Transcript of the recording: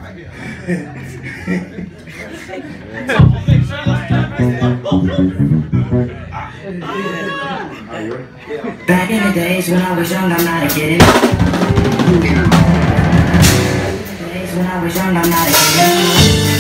Back in the days when I was young, I'm not a kid. Days when I was young, I'm not a kid.